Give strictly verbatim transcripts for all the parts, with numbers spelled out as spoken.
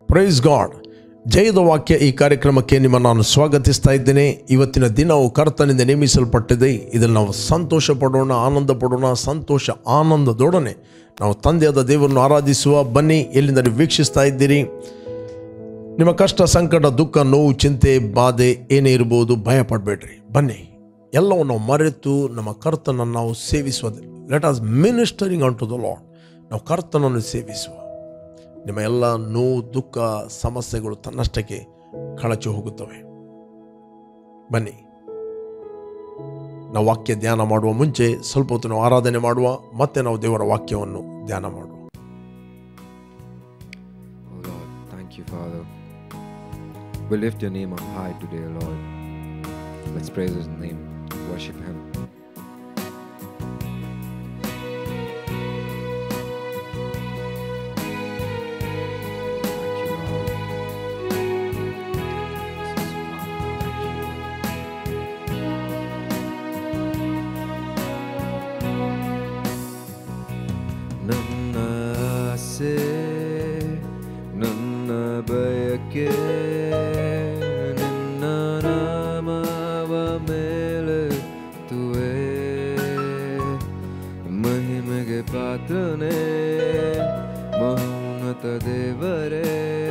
Praise God. ಜಯದ ವಾಕ್ಯ ಈ ಕಾರ್ಯಕ್ರಮಕ್ಕೆ ನಿಮ್ಮನ್ನು ನಾನು ಸ್ವಾಗತಿಸ್ತಾ ಇದ್ದೇನೆ. ಇವತ್ತಿನ ದಿನವು ಕರ್ತನಿಂದ ನೇಮಿಸಲ್ಪಟ್ಟಿದೆ. ಇದನ್ನು ನಾವು ಸಂತೋಷ ಪಡೋಣ, ಆನಂದ ಪಡೋಣ. ಸಂತೋಷ ಆನಂದದೊಡನೆ ನಾವು ತಂದೆಯಾದ ದೇವರನ್ನು ಆರಾಧಿಸುವ. ಬನ್ನಿ, ಎಲ್ಲಿಂದ ನೀವು ವೀಕ್ಷಿಸ್ತಾ ಇದ್ದೀರಿ, ನಿಮ್ಮ ಕಷ್ಟ, ಸಂಕಟ, ದುಃಖ, ನೋವು, ಚಿಂತೆ, ಬಾಧೆ ಏನೇ ಇರ್ಬೋದು, ಭಯ ಪಡಬೇಡ್ರಿ. ಬನ್ನಿ, ಎಲ್ಲವನ್ನು ನಾವು ಮರೆತು ನಮ್ಮ ಕರ್ತನನ್ನು ನಾವು ಸೇವಿಸುವುದು. Let us ministering on to the Lord. ನಾವು ಕರ್ತನನ್ನು ಸೇವಿಸುವ. ನಿಮ್ಮ ಎಲ್ಲ ನೋವು, ದುಃಖ, ಸಮಸ್ಯೆಗಳು ತನ್ನಷ್ಟಕ್ಕೆ ಕಳಚಿ ಹೋಗುತ್ತವೆ. ಬನ್ನಿ, ನಾವು ವಾಕ್ಯ ಧ್ಯಾನ ಮಾಡುವ ಮುಂಚೆ ಸ್ವಲ್ಪ ಹೊತ್ತು ನಾವು ಆರಾಧನೆ ಮಾಡುವ, ಮತ್ತೆ ನಾವು ದೇವರ ವಾಕ್ಯವನ್ನು ಧ್ಯಾನ ಮಾಡುವ. Oh Lord, thank you, Father. We lift your name on high today, Lord. Let's praise his name, worship him. ನನ್ನ ಬಯಕೆ ನಿನ್ನ ನಾಮವ ಮೇಲೆ ತುವೆ, ಮಹಿಮೆಗೆ ಪಾತ್ರನೇ ಮಹೋನ್ನತ ದೇವರೇ,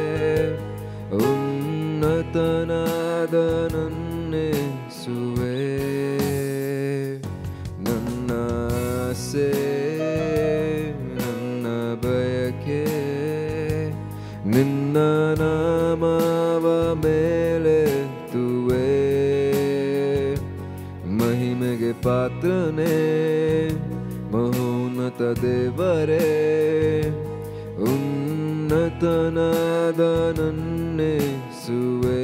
ಉನ್ನತನಾದ ನನ್ನೆಸುವೆ. ನನ್ನ ಆಸೆ ನಿನ್ನ ನಾಮವ ಮೇಲೆ ತುವೆ, ಮಹಿಮೆಗೆ ಪಾತ್ರನೇ ಮಹೋನ್ನತ ದೇವರೇ, ಉನ್ನತನಾದ ನನ್ನೆಸುವೆ.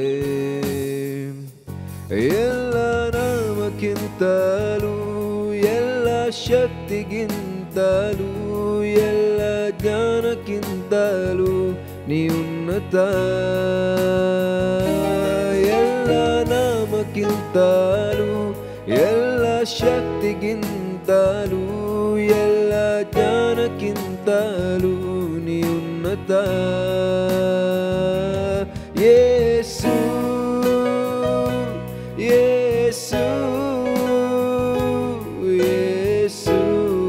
ಎಲ್ಲ ನಾಮಕ್ಕಿಂತಲೂ, ಎಲ್ಲ ಶಕ್ತಿಗಿಂತಲೂ, ಎಲ್ಲ ಜ್ಞಾನಕ್ಕಿಂತಲೂ ನೀ ಉನ್ನತ. ಎಲ್ಲ ನಾಮಕ್ಕಿಂತಲೂ, ಎಲ್ಲ ಶಕ್ತಿಗಿಂತಲೂ, ಎಲ್ಲ ಜ್ಞಾನಕ್ಕಿಂತಲೂ ನೀ ಉನ್ನತ. ಯೇಸು ಯೇಸು ಯೇಸು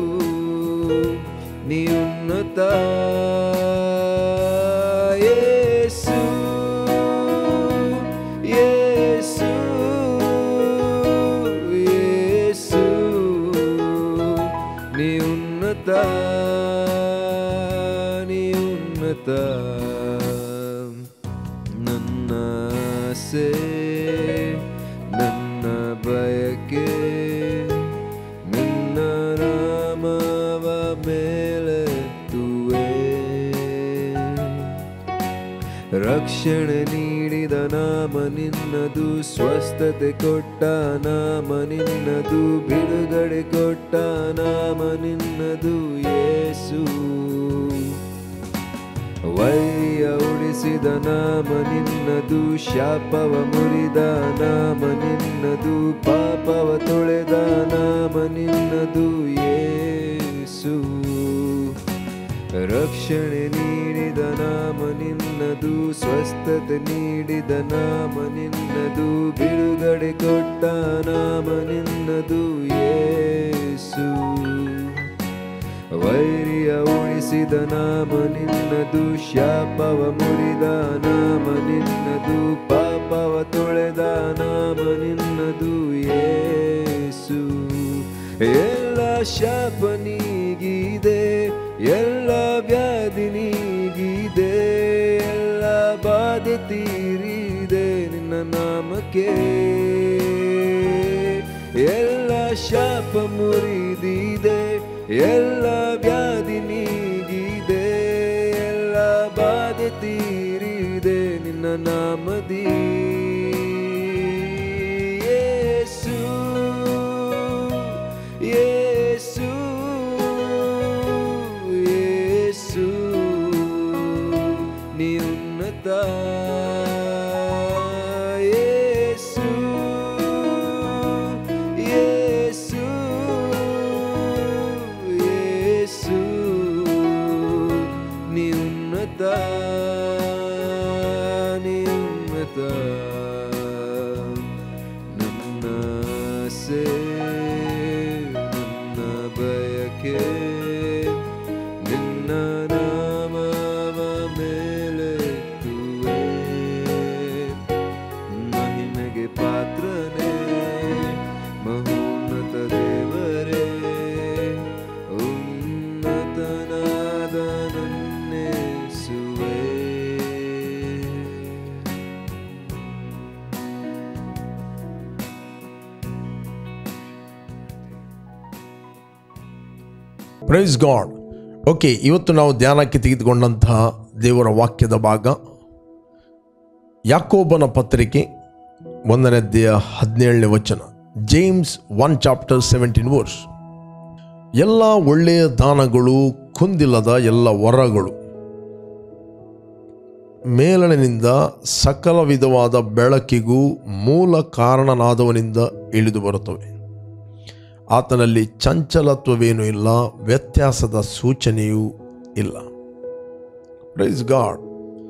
ನೀ ಉನ್ನತ. ನೀ ಉನ್ನತ. ನನ್ನ ಆಸೆ, ನನ್ನ ಬಯಕೆ ನಿನ್ನ ನಾಮವ ಮೇಲೆ ತುವೆ, ರಕ್ಷಣೆ ನೀಡಿದ ನಾಮ ನಿನ್ನದು, ಸ್ವಸ್ಥತೆ ಕೊಟ್ಟ ನಾಮ ನಿನ್ನದು, ಬಿಡುಗಡೆ ಕೊಟ್ಟ ನಾಮ ನಿನ್ನದು ಯೇಸು. ವೈರಿಯ ಉಳಿಸಿದ ನಾಮ ನಿನ್ನದು, ಶಾಪವ ಮುರಿದ ನಾಮ ನಿನ್ನದು, ಪಾಪವ ತೊಳೆದ ನಾಮ ನಿನ್ನದು ಯೇಸು. ರಕ್ಷಣೆ ನೀಡಿದ ನಾಮ ನಿನ್ನದು, ಸ್ವಸ್ಥತೆ ನೀಡಿದ ನಾಮ ನಿನ್ನದು, ಬಿಡುಗಡೆ ಕೊಟ್ಟ ನಾಮ ನಿನ್ನದು ಯೇಸು. ವೈರಿಯ ಉಳಿಸಿದ ನಾಮ ನಿನ್ನದು, ಶಾಪವ ಮುರಿದ ನಾಮ ನಿನ್ನದು, ಪಾಪವ ತೊಳೆದ ನಾಮ ನಿನ್ನದು ಯೇಸು. ಎಲ್ಲ ಶಾಪ ನೀಗಿದೆ, ಎಲ್ಲ ವ್ಯಾಧಿ ನೀಗಿದೆ, ಎಲ್ಲ ಬಾಧೆ ತೀರಿದೆ ನಿನ್ನ ನಾಮಕ್ಕೆ. ಎಲ್ಲ ಶಾಪ ಮುರಿದಿದೆ, ಎಲ್ಲ ವ್ಯಾಧಿ ನೀಗಿದೆ, ಎಲ್ಲ ಬಾಧೆ ತೀರಿದೆ ನಿನ್ನ ನಾಮದಿ. ಯೇಸು ಯೇಸು ಯೇಸು ನೀ ಉನ್ನತ. ಯೇಸು ಯೇಸು ಯೇಸು ನೀ ಉನ್ನತ. ನಾಮಕ್ಕೆ ನಿನ್ನ ನಾಮವ ಮೇಲೆತ್ತುವೆ. ಮಹಿಮೆಗೆ ಪಾತ್ರನೇ ಮಹೋನ್ನತ ದೇವರೇ, ಉನ್ನತನಾದ ನನ್ನೇಸುವೆ. Praise God. ಓಕೆ, ಇವತ್ತು ನಾವು ಧ್ಯಾನಕ್ಕೆ ತೆಗೆದುಕೊಂಡಂತಹ ದೇವರ ವಾಕ್ಯದ ಭಾಗ ಯಾಕೋಬನ ಪತ್ರಿಕೆ ಒಂದನೇ ಅಧ್ಯಾಯ ಹದಿನೇಳನೇ ವಚನ. James one chapter seventeen verse. ಎಲ್ಲ ಒಳ್ಳೆಯ ದಾನಗಳು, ಕುಂದಿಲ್ಲದ ಎಲ್ಲ ವರಗಳು ಮೇಲಣಿನಿಂದ ಸಕಲ ವಿಧವಾದ ಬೆಳಕಿಗೂ ಮೂಲ ಕಾರಣನಾದವನಿಂದ ಇಳಿದು ಬರುತ್ತವೆ. ಆತನಲ್ಲಿ ಚಂಚಲತ್ವವೇನೂ ಇಲ್ಲ, ವ್ಯತ್ಯಾಸದ ಸೂಚನೆಯೂ ಇಲ್ಲ. Praise God.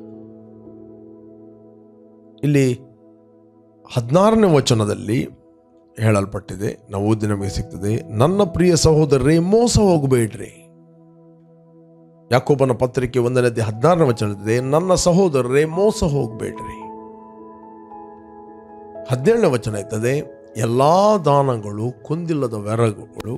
ಇಲ್ಲಿ ಹದಿನಾರನೇ ವಚನದಲ್ಲಿ ಹೇಳಲ್ಪಟ್ಟಿದೆ, ನಾವು ಓದಿ ನಮಗೆ ಸಿಗ್ತದೆ, ನನ್ನ ಪ್ರಿಯ ಸಹೋದರರೇ ಮೋಸ ಹೋಗಬೇಡ್ರಿ. ಯಾಕೋಬನ ಪತ್ರಿಕೆ ಒಂದನೇ ಅಧ್ಯಾಯ ಹದಿನಾರನೇ ವಚನದಿದೆ, ನನ್ನ ಸಹೋದರರೇ ಮೋಸ ಹೋಗಬೇಡ್ರಿ. ಹದಿನೇಳನೇ ವಚನ ಇರ್ತದೆ, ಎಲ್ಲ ದಾನಗಳು, ಕುಂದಿಲ್ಲದ ವರಗಳು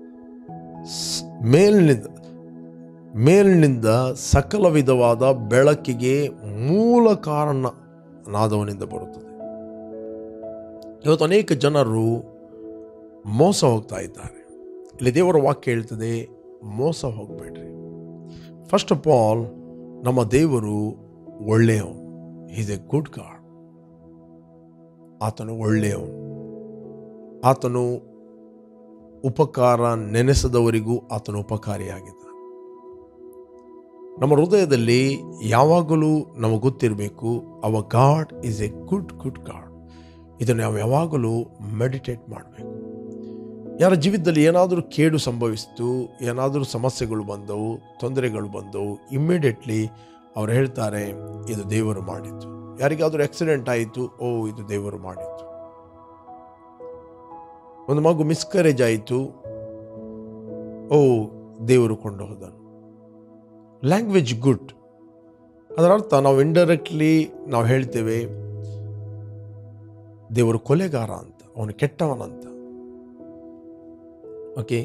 ಮೇಲಿನಿಂದ ಮೇಲಿನಿಂದ ಸಕಲ ವಿಧವಾದ ಬೆಳಕಿಗೆ ಮೂಲ ಕಾರಣನಾದವನಿಂದ ಬರುತ್ತದೆ. ಇವತ್ತು ಅನೇಕ ಜನರು ಮೋಸ ಹೋಗ್ತಾ ಇದ್ದಾರೆ. ಇಲ್ಲಿ ದೇವರ ವಾಕ್ಯ ಹೇಳ್ತದೆ, ಮೋಸ ಹೋಗಬೇಡ್ರಿ. ಫಸ್ಟ್ ಆಫ್ ಆಲ್, ನಮ್ಮ ದೇವರು ಒಳ್ಳೆಯವನು. Is a good God. ಆತನು ಒಳ್ಳೆಯವನು. ಆತನು ಉಪಕಾರ ನೆನೆಸದವರಿಗೂ ಆತನು ಉಪಕಾರಿಯಾಗಿದ್ದಾನೆ. ನಮ್ಮ ಹೃದಯದಲ್ಲಿ ಯಾವಾಗಲೂ ನಮಗೆ ಗೊತ್ತಿರಬೇಕು, our God is a good good God. ಇದನ್ನು ನಾವು ಯಾವಾಗಲೂ ಮೆಡಿಟೇಟ್ ಮಾಡಬೇಕು. ಯಾರ ಜೀವಿತದಲ್ಲಿ ಏನಾದರೂ ಕೇಡು ಸಂಭವಿಸಿತು, ಏನಾದರೂ ಸಮಸ್ಯೆಗಳು ಬಂದವು, ತೊಂದರೆಗಳು ಬಂದವು, ಇಮ್ಮಿಡಿಯೇಟ್ಲಿ ಅವ್ರು ಹೇಳ್ತಾರೆ, ಇದು ದೇವರು ಮಾಡಿದ್ದು. ಯಾರಿಗಾದರೂ ಆಕ್ಸಿಡೆಂಟ್ ಆಯಿತು, ಓ ಇದು ದೇವರು ಮಾಡಿದ್ದು. ಒಂದು ಮಗು ಮಿಸ್ಕರೇಜ್ ಆಯಿತು, ಓ ದೇವರು ಕೊಂಡು ಹೋದನು. Language good. ಅದರ ಅರ್ಥ ನಾವು ಇಂಡೈರೆಕ್ಟ್ಲಿ ನಾವು ಹೇಳ್ತೇವೆ, ದೇವರು ಕೊಲೆಗಾರ ಅಂತ, ಅವನು ಕೆಟ್ಟವನಂತ. ಓಕೆ,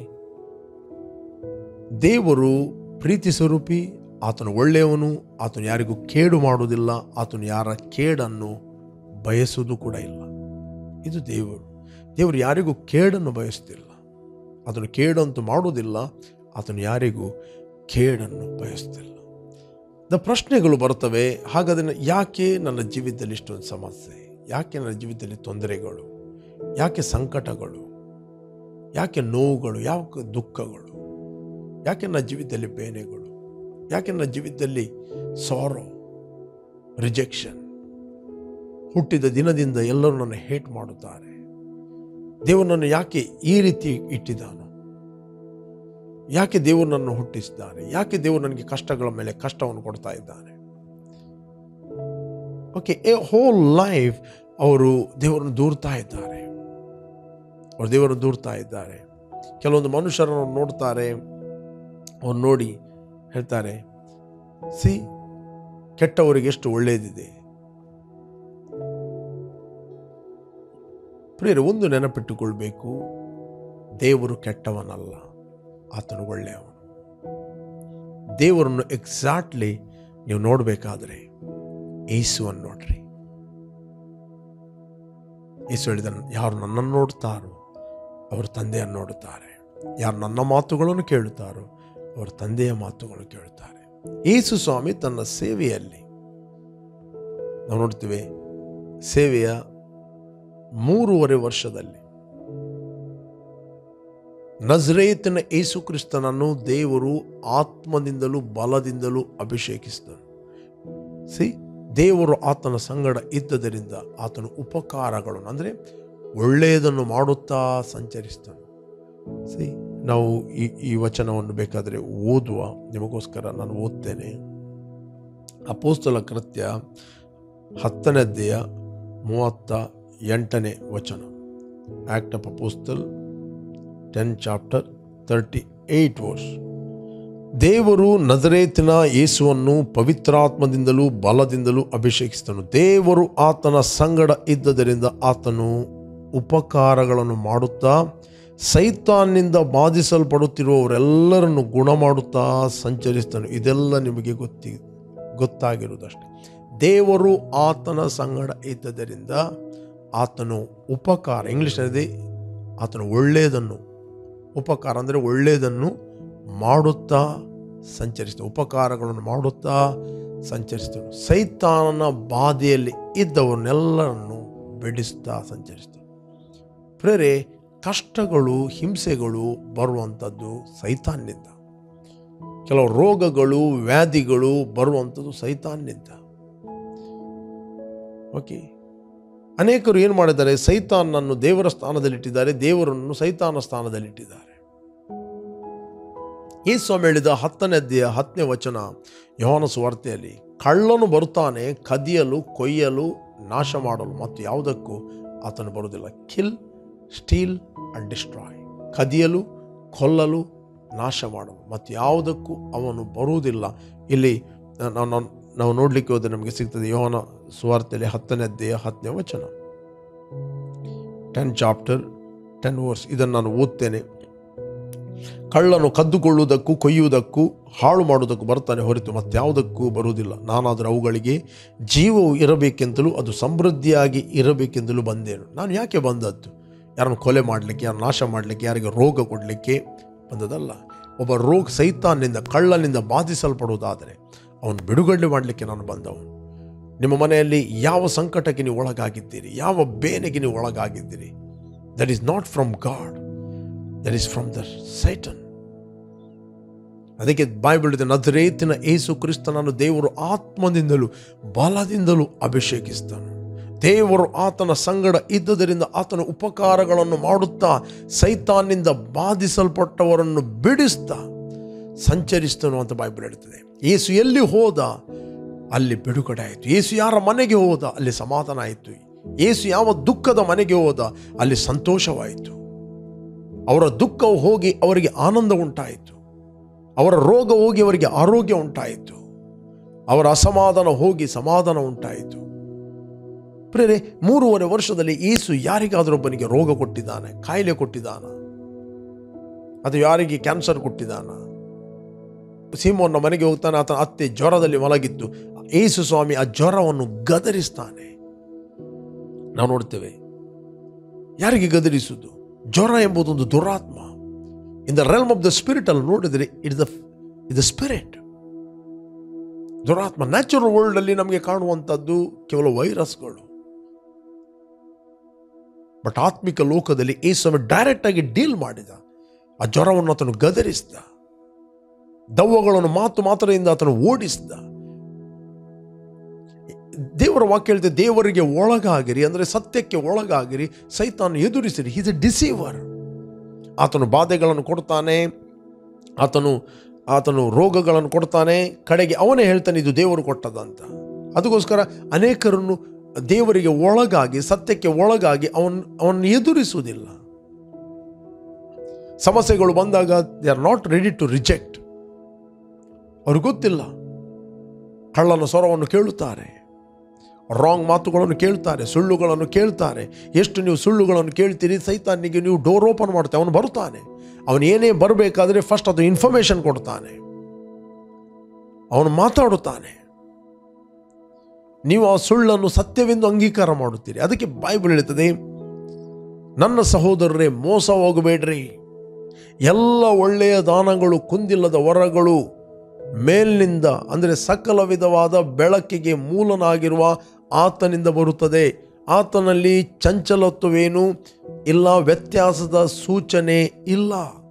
ದೇವರು ಪ್ರೀತಿ ಸ್ವರೂಪಿ, ಆತನು ಒಳ್ಳೆಯವನು, ಆತನು ಯಾರಿಗೂ ಕೇಡು ಮಾಡುವುದಿಲ್ಲ, ಆತನು ಯಾರ ಕೇಡನ್ನು ಬಯಸುವುದು ಕೂಡ ಇಲ್ಲ. ಇದು ದೇವರು. ದೇವರು ಯಾರಿಗೂ ಕೇಡನ್ನು ಬಯಸುತ್ತಿಲ್ಲ, ಆತನು ಕೇಡಂತೂ ಮಾಡುವುದಿಲ್ಲ, ಆತನು ಯಾರಿಗೂ ಕೇಡನ್ನು ಬಯಸುತ್ತಿಲ್ಲ. ದ ಪ್ರಶ್ನೆಗಳು ಬರ್ತವೆ, ಹಾಗಾದರೆ ಯಾಕೆ ನನ್ನ ಜೀವಿತದಲ್ಲಿ ಇಷ್ಟೊಂದು ಸಮಸ್ಯೆ, ಯಾಕೆ ನನ್ನ ಜೀವಿತದಲ್ಲಿ ತೊಂದರೆಗಳು, ಯಾಕೆ ಸಂಕಟಗಳು, ಯಾಕೆ ನೋವುಗಳು, ಯಾಕೆ ದುಃಖಗಳು, ಯಾಕೆ ನನ್ನ ಜೀವಿತದಲ್ಲಿ ಬೇನೆಗಳು, ಯಾಕೆ ನನ್ನ ಜೀವಿತದಲ್ಲಿ ಸಾರೋ, ರಿಜೆಕ್ಷನ್. ಹುಟ್ಟಿದ ದಿನದಿಂದ ಎಲ್ಲರೂ ನನ್ನ ಹೇಟ್ ಮಾಡುತ್ತಾರೆ. ದೇವರು ನನ್ನ ಯಾಕೆ ಈ ರೀತಿ ಇಟ್ಟಿದ್ದಾನೋ, ಯಾಕೆ ದೇವರು ನನ್ನ ಹುಟ್ಟಿಸಿದ್ದಾನೆ, ಯಾಕೆ ದೇವರು ನನಗೆ ಕಷ್ಟಗಳ ಮೇಲೆ ಕಷ್ಟವನ್ನು ಕೊಡ್ತಾ ಇದ್ದಾನೆ. ಓಕೆ, ಎ ಹೋಲ್ ಲೈಫ್ ಅವರು ದೇವರನ್ನು ದೂರ್ತಾ ಇದ್ದಾರೆ, ಅವರು ದೇವರನ್ನು ದೂರ್ತಾ ಇದ್ದಾರೆ. ಕೆಲವೊಂದು ಮನುಷ್ಯರನ್ನು ನೋಡ್ತಾರೆ, ಅವ್ರು ನೋಡಿ ಹೇಳ್ತಾರೆ, ಸಿ ಕೆಟ್ಟವರಿಗೆ ಎಷ್ಟು ಒಳ್ಳೆಯದಿದೆ. ಪ್ರಿಯರೇ, ಒಂದು ನೆನಪಿಟ್ಟುಕೊಳ್ಬೇಕು, ದೇವರು ಕೆಟ್ಟವನಲ್ಲ, ಆತನು ಒಳ್ಳೆಯವನು. ದೇವರನ್ನು ಎಕ್ಸಾಕ್ಟ್ಲಿ ನೀವು ನೋಡಬೇಕಾದ್ರೆ ಯೇಸುವನ್ನು ನೋಡ್ರಿ. ಯೇಸು ಹೇಳಿದ, ಯಾರು ನನ್ನನ್ನು ನೋಡ್ತಾರೋ ಅವರು ತಂದೆಯನ್ನು ನೋಡುತ್ತಾರೆ, ಯಾರು ನನ್ನ ಮಾತುಗಳನ್ನು ಕೇಳುತ್ತಾರೋ ಅವರು ತಂದೆಯ ಮಾತುಗಳನ್ನು ಕೇಳುತ್ತಾರೆ. ಯೇಸು ಸ್ವಾಮಿ ತನ್ನ ಸೇವೆಯಲ್ಲಿ ನಾವು ನೋಡ್ತೇವೆ, ಸೇವೆಯ ಮೂರುವರೆ ವರ್ಷದಲ್ಲಿ ನಜರೇತಿನ ಯೇಸು ಕ್ರಿಸ್ತನನ್ನು ದೇವರು ಆತ್ಮದಿಂದಲೂ ಬಲದಿಂದಲೂ ಅಭಿಷೇಕಿಸಿದನು. ಸಿ, ದೇವರು ಆತನ ಸಂಗಡ ಇದ್ದದರಿಂದ ಆತನ ಉಪಕಾರಗಳನ್ನು ಅಂದರೆ ಒಳ್ಳೆಯದನ್ನು ಮಾಡುತ್ತಾ ಸಂಚರಿಸಿದನು. ಸಿ, ನಾವು ಈ ಈ ವಚನವನ್ನು ಬೇಕಾದರೆ ಓದುವ, ನಿಮಗೋಸ್ಕರ ನಾನು ಓದ್ತೇನೆ. ಅಪೊಸ್ತಲ ಕೃತ್ಯ ಹತ್ತನೇ ಅಧ್ಯಾಯ ಮೂವತ್ತ ಎಂಟನೇ ವಚನ. Act of apostle ten chapter thirty eight verse. ದೇವರು ನಜರೇತಿನ ಯೇಸುವನ್ನು ಪವಿತ್ರಾತ್ಮದಿಂದಲೂ ಬಲದಿಂದಲೂ ಅಭಿಷೇಕಿಸಿದನು. ದೇವರು ಆತನ ಸಂಗಡ ಇದ್ದದರಿಂದ ಆತನು ಉಪಕಾರಗಳನ್ನು ಮಾಡುತ್ತಾ ಸೈತಾನ್ನಿಂದ ಬಾಧಿಸಲ್ಪಡುತ್ತಿರುವವರೆಲ್ಲರನ್ನು ಗುಣ ಮಾಡುತ್ತಾ ಸಂಚರಿಸಿದನು. ಇದೆಲ್ಲ ನಿಮಗೆ ಗೊತ್ತಿ ಗೊತ್ತಾಗಿರುವುದಷ್ಟೆ. ದೇವರು ಆತನ ಸಂಗಡ ಇದ್ದದರಿಂದ ಆತನು ಉಪಕಾರ, ಇಂಗ್ಲೀಷ್ನಲ್ಲಿ ಆತನು ಒಳ್ಳೆಯದನ್ನು, ಉಪಕಾರ ಅಂದರೆ ಒಳ್ಳೆಯದನ್ನು ಮಾಡುತ್ತಾ ಸಂಚರಿಸಿದನು, ಉಪಕಾರಗಳನ್ನು ಮಾಡುತ್ತಾ ಸಂಚರಿಸಿದನು. ಸೈತಾನನ ಬಾಧೆಯಲ್ಲಿ ಇದ್ದವರನ್ನೆಲ್ಲರನ್ನು ಬಿಡಿಸ್ತಾ ಸಂಚರಿಸಿದನು. ಪ್ರೇರೆ, ಕಷ್ಟಗಳು ಹಿಂಸೆಗಳು ಬರುವಂಥದ್ದು ಸೈತಾನ್ನಿಂದ. ಕೆಲವು ರೋಗಗಳು ವ್ಯಾಧಿಗಳು ಬರುವಂಥದ್ದು ಸೈತಾನ್ನಿಂದ. ಓಕೆ, ಅನೇಕರು ಏನು ಮಾಡಿದ್ದಾರೆ? ಸೈತಾನನ್ನು ದೇವರ ಸ್ಥಾನದಲ್ಲಿಟ್ಟಿದ್ದಾರೆ, ದೇವರನ್ನು ಸೈತಾನ ಸ್ಥಾನದಲ್ಲಿಟ್ಟಿದ್ದಾರೆ. ಯೇಸು ಹೇಳಿದ ಹತ್ತನೇ ಅಧ್ಯಾಯ ಹತ್ತನೇ ವಚನ ಯೋಹಾನ ಸುವಾರ್ತೆಯಲ್ಲಿ, ಕಳ್ಳನು ಬರುತ್ತಾನೆ ಕದಿಯಲು, ಕೊಯ್ಯಲು, ನಾಶ ಮಾಡಲು ಮತ್ತು ಯಾವುದಕ್ಕೂ ಆತನು ಬರುವುದಿಲ್ಲ. Kill, steal and destroy. ಕದಿಯಲು, ಕೊಲ್ಲಲು, ನಾಶ ಮಾಡಲು ಮತ್ತು ಯಾವುದಕ್ಕೂ ಅವನು ಬರುವುದಿಲ್ಲ. ಇಲ್ಲಿ ನಾವು ನಾವು ನೋಡಲಿಕ್ಕೆ ಹೋದರೆ ನಮಗೆ ಸಿಗ್ತದೆ ಯೋಹಾನ ಸುವಾರ್ತೆಯಲ್ಲಿ ಹತ್ತನೇ ಅಧ್ಯಾಯ ಹತ್ತನೇ ವಚನ, ಟೆನ್ ಚಾಪ್ಟರ್ ಟೆನ್ ವರ್ಸ್. ಇದನ್ನು ನಾನು ಓದ್ತೇನೆ. ಕಳ್ಳನು ಕದ್ದುಕೊಳ್ಳುವುದಕ್ಕೂ ಕೊಯ್ಯುವುದಕ್ಕೂ ಹಾಳು ಮಾಡುವುದಕ್ಕೂ ಬರ್ತಾನೆ ಹೊರತು ಮತ್ತಾವುದಕ್ಕೂ ಬರುವುದಿಲ್ಲ. ನಾನಾದರೂ ಅವುಗಳಿಗೆ ಜೀವವು ಇರಬೇಕೆಂತಲೂ ಅದು ಸಮೃದ್ಧಿಯಾಗಿ ಇರಬೇಕೆಂದಲೂ ಬಂದೇನು. ನಾನು ಯಾಕೆ ಬಂದದ್ದು? ಯಾರನ್ನು ಕೊಲೆ ಮಾಡಲಿಕ್ಕೆ, ಯಾರು ನಾಶ ಮಾಡಲಿಕ್ಕೆ, ಯಾರಿಗೆ ರೋಗ ಕೊಡಲಿಕ್ಕೆ ಬಂದದಲ್ಲ. ಒಬ್ಬ ರೋಗ ಸೈತಾನ್ನಿಂದ, ಕಳ್ಳನಿಂದ ಬಾಧಿಸಲ್ಪಡುವುದಾದರೆ ಅವನು ಬಿಡುಗಡೆ ಮಾಡಲಿಕ್ಕೆ ನಾನು ಬಂದವನು. ನಿಮ್ಮ ಮನೆಯಲ್ಲಿ ಯಾವ ಸಂಕಟಕ್ಕೆ ನೀವು ಒಳಗಾಗಿದ್ದೀರಿ, ಯಾವ ಬೇನೆಗೆ ನೀವು ಒಳಗಾಗಿದ್ದೀರಿ, that is not from God, that is from the Satan. ಅದಕ್ಕೆ ಬೈಬಲ್ ಇದೆ, ನಜರೇತಿನ ಯೇಸು ಕ್ರಿಸ್ತನನ್ನು ದೇವರು ಆತ್ಮದಿಂದಲೂ ಬಲದಿಂದಲೂ ಅಭಿಷೇಕಿಸ್ತಾನೆ. ದೇವರು ಆತನ ಸಂಗಡ ಇದ್ದುದರಿಂದ ಆತನ ಉಪಕಾರಗಳನ್ನು ಮಾಡುತ್ತಾ ಸೈತಾನ್ನಿಂದ ಬಾಧಿಸಲ್ಪಟ್ಟವರನ್ನು ಬಿಡಿಸ್ತಾ ಸಂಚರಿಸ್ತನು ಅಂತ ಬೈಬಲ್ ಹೇಳ್ತದೆ. ಯೇಸು ಎಲ್ಲಿ ಹೋದ ಅಲ್ಲಿ ಬಿಡುಗಡೆ ಆಯಿತು. ಯೇಸು ಯಾರ ಮನೆಗೆ ಹೋದ ಅಲ್ಲಿ ಸಮಾಧಾನ ಆಯಿತು. ಯೇಸು ಯಾವ ದುಃಖದ ಮನೆಗೆ ಹೋದ ಅಲ್ಲಿ ಸಂತೋಷವಾಯಿತು. ಅವರ ದುಃಖವು ಹೋಗಿ ಅವರಿಗೆ ಆನಂದ ಉಂಟಾಯಿತು. ಅವರ ರೋಗ ಹೋಗಿ ಅವರಿಗೆ ಆರೋಗ್ಯ ಉಂಟಾಯಿತು. ಅವರ ಅಸಮಾಧಾನ ಹೋಗಿ ಸಮಾಧಾನ ಉಂಟಾಯಿತು. ಪ್ರೇರೆ, ಮೂರುವರೆ ವರ್ಷದಲ್ಲಿ ಯೇಸು ಯಾರಿಗಾದರೊಬ್ಬನಿಗೆ ರೋಗ ಕೊಟ್ಟಿದ್ದಾನೆ, ಕಾಯಿಲೆ ಕೊಟ್ಟಿದ್ದಾನ, ಅದು ಯಾರಿಗೆ ಕ್ಯಾನ್ಸರ್ ಕೊಟ್ಟಿದ್ದಾನ? ಸೀಮೋನ ಮನೆಗೆ ಹೋಗ್ತಾನೆ, ಆತನ ಅತ್ತೆ ಜ್ವರದಲ್ಲಿ ಮಲಗಿತ್ತು. ಯೇಸು ಸ್ವಾಮಿ ಆ ಜ್ವರವನ್ನು ಗದರಿಸ್ತಾನೆ. ನಾವು ನೋಡ್ತೇವೆ. ಯಾರಿಗೆ ಗದರಿಸುವುದು? ಜ್ವರ ಎಂಬುದೊಂದು ದುರಾತ್ಮ. In the realm of the spirit ಅಲ್ಲಿ ನೋಡಿದರೆ it the it the spirit, ದುರಾತ್ಮ. ನ್ಯಾಚುರಲ್ ವರ್ಲ್ಡ್ ಅಲ್ಲಿ ನಮಗೆ ಕಾಣುವಂಥದ್ದು ಕೇವಲ ವೈರಸ್ಗಳು. ಬಟ್ ಆತ್ಮಿಕ ಲೋಕದಲ್ಲಿ ಯೇಸು ಡೈರೆಕ್ಟ್ ಆಗಿ ಡೀಲ್ ಮಾಡಿದ. ಆ ಜ್ವರವನ್ನು ಆತನು ಗದರಿಸಿದ. ದವ್ವಗಳನ್ನು ಮಾತು ಮಾತ್ರದಿಂದ ಆತನು ಓಡಿಸಿದ. ದೇವರ ವಾಕ್ಯ ಹೇಳ್ತದೆ, ದೇವರಿಗೆ ಒಳಗಾಗಿರಿ, ಅಂದರೆ ಸತ್ಯಕ್ಕೆ ಒಳಗಾಗಿರಿ, ಸೈತಾನ ಎದುರಿಸಿರಿ. Is A ಡಿಸೀವರ್. ಆತನು ಬಾಧೆಗಳನ್ನು ಕೊಡ್ತಾನೆ, ಆತನು ಆತನು ರೋಗಗಳನ್ನು ಕೊಡ್ತಾನೆ. ಕಡೆಗೆ ಅವನೇ ಹೇಳ್ತಾನೆ ಇದು ದೇವರು ಕೊಟ್ಟದಂತ. ಅದಕ್ಕೋಸ್ಕರ ಅನೇಕರನ್ನು ದೇವರಿಗೆ ಒಳಗಾಗಿ, ಸತ್ಯಕ್ಕೆ ಒಳಗಾಗಿ ಅವನ್ ಅವನ್ನ ಎದುರಿಸುವುದಿಲ್ಲ. ಸಮಸ್ಯೆಗಳು ಬಂದಾಗ they are not ready to reject. ಅವ್ರಿಗೆ ಗೊತ್ತಿಲ್ಲ. ಕಳ್ಳನ ಸ್ವರವನ್ನು ಕೇಳುತ್ತಾರೆ, ರಾಂಗ್ ಮಾತುಗಳನ್ನು ಕೇಳ್ತಾರೆ, ಸುಳ್ಳುಗಳನ್ನು ಕೇಳ್ತಾರೆ. ಎಷ್ಟು ನೀವು ಸುಳ್ಳುಗಳನ್ನು ಕೇಳ್ತೀರಿ, ಸೈತಾನಿಗೆ ನೀವು ಡೋರ್ ಓಪನ್ ಮಾಡ್ತೇವೆ. ಅವನು ಬರುತ್ತಾನೆ. ಅವನು ಏನೇ ಬರಬೇಕಾದ್ರೆ ಫಸ್ಟ್ ಅದು ಇನ್ಫಾರ್ಮೇಶನ್ ಕೊಡ್ತಾನೆ, ಅವನು ಮಾತಾಡುತ್ತಾನೆ. ನೀವು ಆ ಸುಳ್ಳನ್ನು ಸತ್ಯವೆಂದು ಅಂಗೀಕಾರ ಮಾಡುತ್ತೀರಿ. ಅದಕ್ಕೆ ಬೈಬಲ್ ಹೇಳ್ತದೆ, ನನ್ನ ಸಹೋದರರೇ ಮೋಸ ಹೋಗಬೇಡ್ರಿ. ಎಲ್ಲ ಒಳ್ಳೆಯ ದಾನಗಳು, ಕುಂದಿಲ್ಲದ ವರಗಳು ಮೇಲಿನಿಂದ, ಅಂದರೆ ಸಕಲ ವಿಧವಾದ ಬೆಳಕಿಗೆ ಮೂಲನಾಗಿರುವ ಆತನಿಂದ ಬರುತ್ತದೆ. ಆತನಲ್ಲಿ ಚಂಚಲತ್ವವೇನು ಇಲ್ಲ, ವ್ಯತ್ಯಾಸದ ಸೂಚನೆ ಇಲ್ಲ.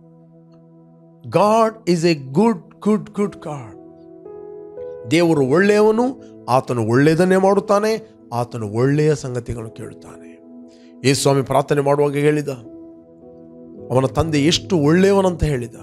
God is a good good good God. ದೇವರು ಒಳ್ಳೆಯವನು. ಆತನು ಒಳ್ಳೆಯದನ್ನೇ ಮಾಡುತ್ತಾನೆ. ಆತನು ಒಳ್ಳೆಯ ಸಂಗತಿಗಳನ್ನು ಕೇಳುತ್ತಾನೆ. ಯೇಸು ಸ್ವಾಮಿ ಪ್ರಾರ್ಥನೆ ಮಾಡುವಾಗ ಹೇಳಿದ, ಅವನ ತಂದೆ ಎಷ್ಟು ಒಳ್ಳೆಯವನಂತ ಹೇಳಿದ.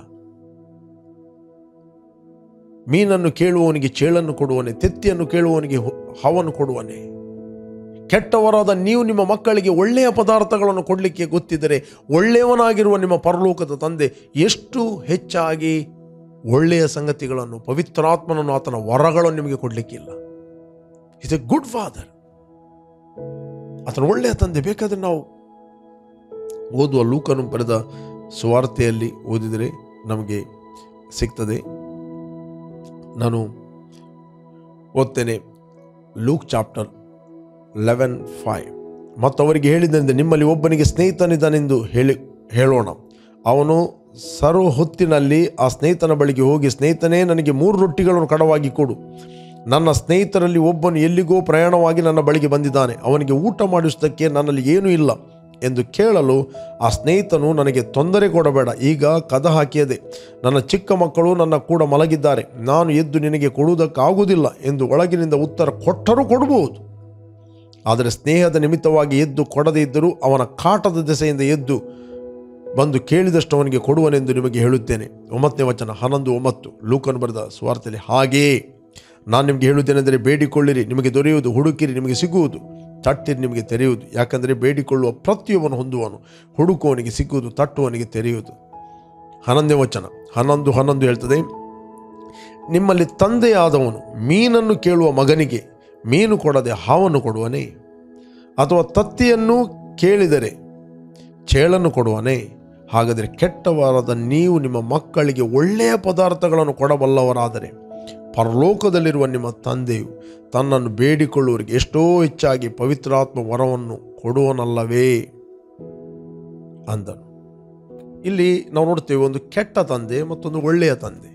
ಮೀನನ್ನು ಕೇಳುವವನಿಗೆ ಚೇಳನ್ನು ಕೊಡುವನೆ, ತೆತ್ತಿಯನ್ನು ಕೇಳುವವನಿಗೆ ಹಾವನ್ನು ಕೊಡುವನೆ. ಕೆಟ್ಟವರಾದ ನೀವು ನಿಮ್ಮ ಮಕ್ಕಳಿಗೆ ಒಳ್ಳೆಯ ಪದಾರ್ಥಗಳನ್ನು ಕೊಡಲಿಕ್ಕೆ ಗೊತ್ತಿದ್ದರೆ ಒಳ್ಳೆಯವನಾಗಿರುವ ನಿಮ್ಮ ಪರಲೋಕದ ತಂದೆ ಎಷ್ಟು ಹೆಚ್ಚಾಗಿ ಒಳ್ಳೆಯ ಸಂಗತಿಗಳನ್ನು, ಪವಿತ್ರಾತ್ಮನನ್ನು, ಆತನ ವರಗಳನ್ನು ನಿಮಗೆ ಕೊಡಲಿಕ್ಕಿಲ್ಲ. Is a good father. ಆತನ ಒಳ್ಳೆಯ ತಂದೆ. ಬೇಕಾದರೆ ನಾವು ಓದುವ ಲೂಕನು ಬರೆದ ಸುವಾರ್ತೆಯಲ್ಲಿ ಓದಿದರೆ ನಮಗೆ ಸಿಗ್ತದೆ. ನಾನು ಓದ್ತೇನೆ. Luke chapter eleven five. ಮತ್ತು ಅವರಿಗೆ ಹೇಳಿದಂತೆ, ನಿಮ್ಮಲ್ಲಿ ಒಬ್ಬನಿಗೆ ಸ್ನೇಹಿತನಿದ್ದಾನೆಂದು ಹೇಳಿ ಹೇಳೋಣ. ಅವನು ಸರು ಹೊತ್ತಿನಲ್ಲಿ ಆ ಸ್ನೇಹಿತನ ಬಳಿಗೆ ಹೋಗಿ, ಸ್ನೇಹಿತನೇ, ನನಗೆ ಮೂರು ರೊಟ್ಟಿಗಳನ್ನು ಕಡವಾಗಿ ಕೊಡು. ನನ್ನ ಸ್ನೇಹಿತರಲ್ಲಿ ಒಬ್ಬನು ಎಲ್ಲಿಗೋ ಪ್ರಯಾಣವಾಗಿ ನನ್ನ ಬಳಿಗೆ ಬಂದಿದ್ದಾನೆ. ಅವನಿಗೆ ಊಟ ಮಾಡಿಸುವುದಕ್ಕೆ ನನ್ನಲ್ಲಿ ಏನೂ ಇಲ್ಲ ಎಂದು ಕೇಳಲು ಆ ಸ್ನೇಹಿತನು, ನನಗೆ ತೊಂದರೆ ಕೊಡಬೇಡ, ಈಗ ಕದ ಹಾಕಿಯದೆ, ನನ್ನ ಚಿಕ್ಕ ಮಕ್ಕಳು ನನ್ನ ಕೂಡ ಮಲಗಿದ್ದಾರೆ, ನಾನು ಎದ್ದು ನಿನಗೆ ಕೊಡುವುದಕ್ಕಾಗುವುದಿಲ್ಲ ಎಂದು ಒಳಗಿನಿಂದ ಉತ್ತರ ಕೊಟ್ಟರೂ ಕೊಡಬಹುದು. ಆದರೆ ಸ್ನೇಹದ ನಿಮಿತ್ತವಾಗಿ ಎದ್ದು ಕೊಡದೇ ಇದ್ದರೂ ಅವನ ಕಾಟದ ದೆಸೆಯಿಂದ ಎದ್ದು ಬಂದು ಕೇಳಿದಷ್ಟು ಅವನಿಗೆ ಕೊಡುವನೆಂದು ನಿಮಗೆ ಹೇಳುತ್ತೇನೆ. ಒಂಬತ್ತನೇ ವಚನ, ಹನ್ನೊಂದು ಒಂಬತ್ತು. ಲೂಕನು ಬರೆದ ಸುವಾರ್ತೆಯಲ್ಲಿ, ಹಾಗೆಯೇ ನಾನು ನಿಮಗೆ ಹೇಳುತ್ತೇನೆಂದರೆ, ಬೇಡಿಕೊಳ್ಳಿರಿ ನಿಮಗೆ ದೊರೆಯುವುದು, ಹುಡುಕಿರಿ ನಿಮಗೆ ಸಿಗುವುದು, ತಟ್ಟಿರಿ ನಿಮಗೆ ತೆರೆಯುವುದು. ಯಾಕಂದರೆ ಬೇಡಿಕೊಳ್ಳುವ ಪ್ರತಿಯೊಬ್ಬನು ಹೊಂದುವನು, ಹುಡುಕುವವನಿಗೆ ಸಿಗುವುದು, ತಟ್ಟುವವನಿಗೆ ತೆರೆಯುವುದು. ಹನ್ನೊಂದನೇ ವಚನ, ಹನ್ನೊಂದು ಹನ್ನೊಂದು ಹೇಳ್ತದೆ, ನಿಮ್ಮಲ್ಲಿ ತಂದೆಯಾದವನು ಮೀನನ್ನು ಕೇಳುವ ಮಗನಿಗೆ ಮೀನು ಕೊಡದೆ ಹಾವನ್ನು ಕೊಡುವನೇ? ಅಥವಾ ತತ್ತಿಯನ್ನು ಕೇಳಿದರೆ ಚೇಳನ್ನು ಕೊಡುವನೇ? ಹಾಗಾದರೆ ಕೆಟ್ಟವರಾದ ನೀವು ನಿಮ್ಮ ಮಕ್ಕಳಿಗೆ ಒಳ್ಳೆಯ ಪದಾರ್ಥಗಳನ್ನು ಕೊಡಬಲ್ಲವರಾದರೆ ಪರಲೋಕದಲ್ಲಿರುವ ನಿಮ್ಮ ತಂದೆಯು ತನ್ನನ್ನು ಬೇಡಿಕೊಳ್ಳುವವರಿಗೆ ಎಷ್ಟೋ ಹೆಚ್ಚಾಗಿ ಪವಿತ್ರಾತ್ಮ ವರವನ್ನು ಕೊಡುವನಲ್ಲವೇ ಅಂದನು. ಇಲ್ಲಿ ನಾವು ನೋಡ್ತೇವೆ, ಒಂದು ಕೆಟ್ಟ ತಂದೆ ಮತ್ತೊಂದು ಒಳ್ಳೆಯ ತಂದೆ.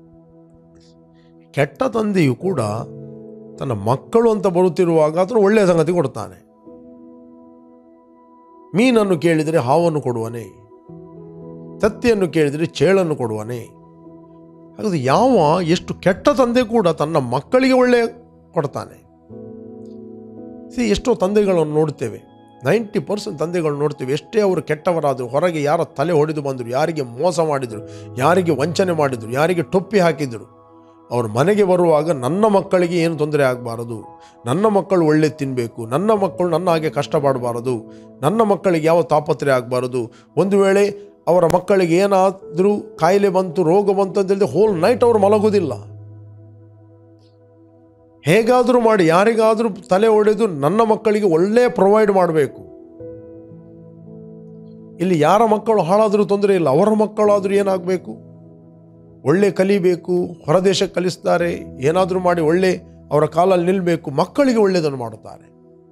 ಕೆಟ್ಟ ತಂದೆಯು ಕೂಡ ತನ್ನ ಮಕ್ಕಳು ಅಂತ ಬರುತ್ತಿರುವಾಗ ಆತನು ಒಳ್ಳೆಯ ಸಂಗತಿ ಕೊಡ್ತಾನೆ. ಮೀನನ್ನು ಕೇಳಿದರೆ ಹಾವನ್ನು ಕೊಡುವನೇ? ತತ್ತಿಯನ್ನು ಕೇಳಿದರೆ ಚೇಳನ್ನು ಕೊಡುವನೇ? ಹಾಗಾದರೆ ಯಾವ ಎಷ್ಟು ಕೆಟ್ಟ ತಂದೆ ಕೂಡ ತನ್ನ ಮಕ್ಕಳಿಗೆ ಒಳ್ಳೆಯ ಕೊಡ್ತಾನೆ. ಸಿ, ಎಷ್ಟೋ ತಂದೆಗಳನ್ನು ನೋಡ್ತೇವೆ, ನೈಂಟಿ ಪರ್ಸೆಂಟ್ ತಂದೆಗಳು ನೋಡ್ತೇವೆ, ಎಷ್ಟೇ ಅವರು ಕೆಟ್ಟವರಾದರು, ಹೊರಗೆ ಯಾರ ತಲೆ ಹೊಡೆದು ಬಂದರು, ಯಾರಿಗೆ ಮೋಸ ಮಾಡಿದರು, ಯಾರಿಗೆ ವಂಚನೆ ಮಾಡಿದರು, ಯಾರಿಗೆ ಟೊಪ್ಪಿ ಹಾಕಿದರು, ಅವರು ಮನೆಗೆ ಬರುವಾಗ ನನ್ನ ಮಕ್ಕಳಿಗೆ ಏನು ತೊಂದರೆ ಆಗಬಾರದು, ನನ್ನ ಮಕ್ಕಳು ಒಳ್ಳೆ ತಿನ್ನಬೇಕು, ನನ್ನ ಮಕ್ಕಳು ನನ್ನ ಹಾಗೆ ಕಷ್ಟಪಡಬಾರದು, ನನ್ನ ಮಕ್ಕಳಿಗೆ ಯಾವ ತಾಪತ್ರೆ ಆಗಬಾರದು, ಒಂದು ವೇಳೆ ಅವರ ಮಕ್ಕಳಿಗೆ ಏನಾದರೂ ಕಾಯಿಲೆ ಬಂತು, ರೋಗ ಬಂತು ಅಂತ ಹೇಳಿದ್ರೆ ಹೋಲ್ ನೈಟ್ ಅವರು ಮಲಗೋದಿಲ್ಲ. ಹೇಗಾದರೂ ಮಾಡಿ ಯಾರಿಗಾದರೂ ತಲೆ ಹೊಡೆದು ನನ್ನ ಮಕ್ಕಳಿಗೆ ಒಳ್ಳೆಯ ಪ್ರೊವೈಡ್ ಮಾಡಬೇಕು. ಇಲ್ಲಿ ಯಾರ ಮಕ್ಕಳು ಹಾಳಾದರೂ ತೊಂದರೆ ಇಲ್ಲ, ಅವರ ಮಕ್ಕಳಾದರೂ ಏನಾಗಬೇಕು, ಒಳ್ಳೆ ಕಲಿಬೇಕು, ಹೊರದೇಶಕ್ಕೆ ಕಲಿಸ್ತಾರೆ, ಏನಾದರೂ ಮಾಡಿ ಒಳ್ಳೆ ಅವರ ಕಾಲಲ್ಲಿ ನಿಲ್ಲಬೇಕು, ಮಕ್ಕಳಿಗೆ ಒಳ್ಳೆಯದನ್ನು ಮಾಡುತ್ತಾರೆ.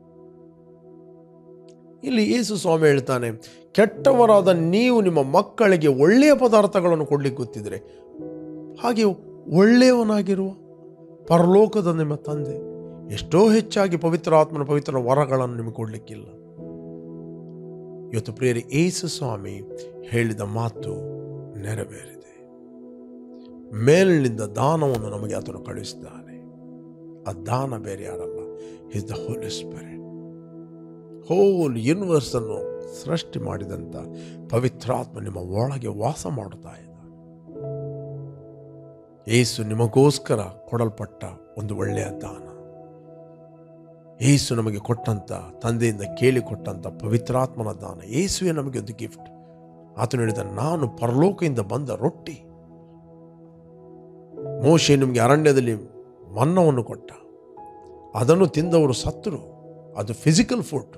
ಇಲ್ಲಿ ಯೇಸು ಸ್ವಾಮಿ ಹೇಳ್ತಾನೆ, ಕೆಟ್ಟವರಾದ ನೀವು ನಿಮ್ಮ ಮಕ್ಕಳಿಗೆ ಒಳ್ಳೆಯ ಪದಾರ್ಥಗಳನ್ನು ಕೊಡಲಿಕ್ಕೆ ಗೊತ್ತಿದ್ರೆ ಹಾಗೆ ಒಳ್ಳೆಯವನಾಗಿರುವ ಪರಲೋಕದ ನಿಮ್ಮ ತಂದೆ ಎಷ್ಟೋ ಹೆಚ್ಚಾಗಿ ಪವಿತ್ರಾತ್ಮನ ಪವಿತ್ರ ವರಗಳನ್ನು ನಿಮಗೆ ಕೊಡಲಿಕ್ಕಿಲ್ಲ. ಇವತ್ತು ಪ್ರಿಯರೇ, ಯೇಸು ಸ್ವಾಮಿ ಹೇಳಿದ ಮಾತು ನೆರವೇರಿದೆ. ಮೇಲಿನಿಂದ ದಾನವನ್ನು ನಮಗೆ ಆತನು ಕಳಿಸಿದ್ದಾನೆ. ಆ ದಾನ ಬೇರೆ ಯಾರಲ್ಲ, is the Holy Spirit. Whole universe ಅನ್ನು ಸೃಷ್ಟಿ ಮಾಡಿದಂಥ ಪವಿತ್ರಾತ್ಮ ನಿಮ್ಮ ಒಳಗೆ ವಾಸ ಮಾಡುತ್ತಾ ಇದ್ದಾನೆ. ಯೇಸು ನಿಮಗೋಸ್ಕರ ಕೊಡಲ್ಪಟ್ಟ ಒಂದು ಒಳ್ಳೆಯ ದಾನ. ಯೇಸು ನಮಗೆ ಕೊಟ್ಟಂಥ, ತಂದೆಯಿಂದ ಕೇಳಿಕೊಟ್ಟಂಥ ಪವಿತ್ರಾತ್ಮನ ದಾನ. ಯೇಸುವೇ ನಮಗೆ ಒಂದು ಗಿಫ್ಟ್. ಆತನು ಹೇಳಿದ, ನಾನು ಪರಲೋಕದಿಂದ ಬಂದ ರೊಟ್ಟಿ. ಮೋಶೆ ನಿಮಗೆ ಅರಣ್ಯದಲ್ಲಿ ಮನ್ನವನ್ನು ಕೊಟ್ಟ, ಅದನ್ನು ತಿಂದವರು ಸತ್ತರು. ಅದು ಫಿಸಿಕಲ್ ಫುಡ್.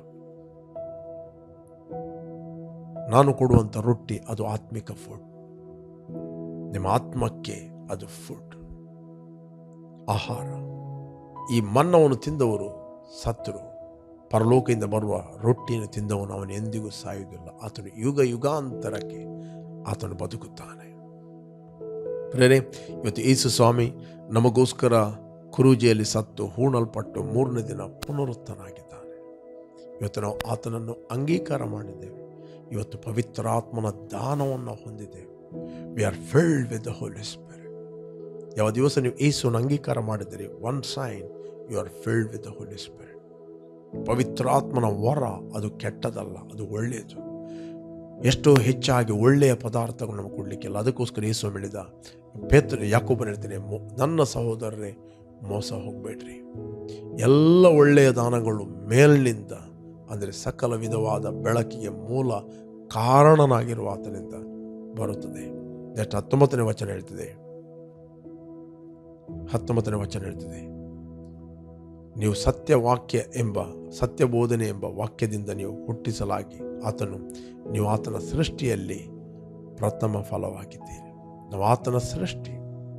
ನಾನು ಕೊಡುವಂಥ ರೊಟ್ಟಿ ಅದು ಆತ್ಮಿಕ ಫುಡ್. ನಿಮ್ಮ ಆತ್ಮಕ್ಕೆ ಅದು ಫುಡ್, ಆಹಾರ. ಈ ಮನ್ನವನ್ನು ತಿಂದವರು ಸತ್ತರು. ಪರಲೋಕದಿಂದ ಬರುವ ರೊಟ್ಟಿಯನ್ನು ತಿಂದವನು ಅವನು ಎಂದಿಗೂ ಸಾಯುವುದಿಲ್ಲ. ಆತನು ಯುಗ ಯುಗಾಂತರಕ್ಕೆ ಆತನು ಬದುಕುತ್ತಾನೆ. ಪ್ರೇರೆ, ಇವತ್ತು ಯೇಸು ಸ್ವಾಮಿ ನಮಗೋಸ್ಕರ ಕುರುಜಿಯಲ್ಲಿ ಸತ್ತು ಹೂಣಲ್ಪಟ್ಟು ಮೂರನೇ ದಿನ ಪುನರುತ್ಥನಾಗಿದ್ದಾನೆ. ಇವತ್ತು ನಾವು ಆತನನ್ನು ಅಂಗೀಕಾರ ಮಾಡಿದ್ದೇವೆ. ಇವತ್ತು ಪವಿತ್ರಾತ್ಮನ ದಾನವನ್ನು ಹೊಂದಿದ್ದೇವೆ. We are filled with the Holy Spirit. ಯಾವ ದಿವಸ ನೀವು ಯೇಸುವನ್ನು ಅಂಗೀಕಾರ ಮಾಡಿದ್ದೀರಿ, one sign you are filled with the Holy Spirit. ಪವಿತ್ರಾತ್ಮನ ವರ ಅದು ಕೆಟ್ಟದಲ್ಲ, ಅದು ಒಳ್ಳೆಯದು. ಎಷ್ಟೋ ಹೆಚ್ಚಾಗಿ ಒಳ್ಳೆಯ ಪದಾರ್ಥಗಳು ನಮಗೆ ಕೊಡಲಿಕ್ಕಿಲ್ಲ. ಅದಕ್ಕೋಸ್ಕರ ಯೇಸು ಹೇಳಿದ, ಪೇತ್ರ ಯಾಕೋಬನು ಹೇಳ್ತೇನೆ, ನನ್ನ ಸಹೋದರರೇ, ಮೋಸ ಹೋಗಬೇಡ್ರಿ. ಎಲ್ಲ ಒಳ್ಳೆಯ ದಾನಗಳು ಮೇಲಿನಿಂದ, ಅಂದರೆ ಸಕಲ ವಿಧವಾದ ಬೆಳಕಿಗೆ ಮೂಲ ಕಾರಣನಾಗಿರುವ ಆತನಿಂದ ಬರುತ್ತದೆ. ನೆಕ್ಸ್ಟ್ ಹತ್ತೊಂಬತ್ತನೇ ವಚನ ಹೇಳ್ತದೆ ಹತ್ತೊಂಬತ್ತನೇ ವಚನ ಹೇಳ್ತದೆ ನೀವು ಸತ್ಯವಾಕ್ಯ ಎಂಬ ಸತ್ಯಬೋಧನೆ ಎಂಬ ವಾಕ್ಯದಿಂದ ನೀವು ಹುಟ್ಟಿಸಲಾಗಿ ಆತನು ನೀವು ಆತನ ಸೃಷ್ಟಿಯಲ್ಲಿ ಪ್ರಥಮ ಫಲವಾಗಿದ್ದೀರಿ. ನಾವು ಆತನ ಸೃಷ್ಟಿ,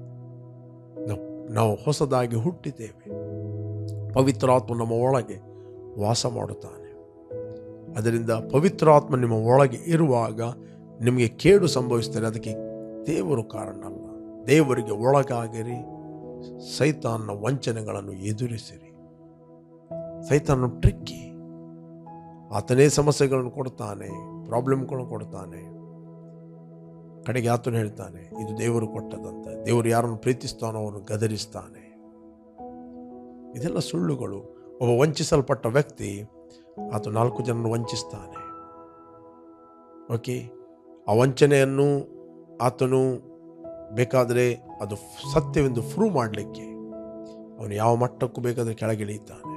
ನಾವು ಹೊಸದಾಗಿ ಹುಟ್ಟಿದ್ದೇವೆ. ಪವಿತ್ರಾತ್ಮ ನಮ್ಮ ಒಳಗೆ ವಾಸ ಮಾಡುತ್ತಾನೆ. ಅದರಿಂದ ಪವಿತ್ರಾತ್ಮ ನಿಮ್ಮ ಒಳಗೆ ಇರುವಾಗ ನಿಮಗೆ ಕೇಡು ಸಂಭವಿಸ್ತಾರೆ. ಅದಕ್ಕೆ ದೇವರು ಕಾರಣ ಅಲ್ಲ. ದೇವರಿಗೆ ಒಳಗಾಗಿರಿ, ಸೈತಾನನ ವಂಚನೆಗಳನ್ನು ಎದುರಿಸಿರಿ. ಸೈತಾನನು ಟ್ರಿಕ್ಕಿ, ಆತನೇ ಸಮಸ್ಯೆಗಳನ್ನು ಕೊಡ್ತಾನೆ, ಪ್ರಾಬ್ಲಮ್ಗಳನ್ನು ಕೊಡ್ತಾನೆ. ಕಡೆಗೆ ಆತನು ಹೇಳ್ತಾನೆ ಇದು ದೇವರು ಕೊಟ್ಟದಂತ. ದೇವರು ಯಾರನ್ನು ಪ್ರೀತಿಸ್ತಾನೋ ಅವನು ಗದರಿಸ್ತಾನೆ. ಇದೆಲ್ಲ ಸುಳ್ಳುಗಳು. ಒಬ್ಬ ವಂಚಿಸಲ್ಪಟ್ಟ ವ್ಯಕ್ತಿ ಆತ ನಾಲ್ಕು ಜನರನ್ನು ವಂಚಿಸ್ತಾನೆ. ಓಕೆ, ಆ ವಂಚನೆಯನ್ನು ಆತನು ಬೇಕಾದರೆ ಅದು ಸತ್ಯವೆಂದು ಪ್ರೂವ್ ಮಾಡಲಿಕ್ಕೆ ಅವನು ಯಾವ ಮಟ್ಟಕ್ಕೂ ಬೇಕಾದರೆ ಕೆಳಗಿಳಿಯುತ್ತಾನೆ.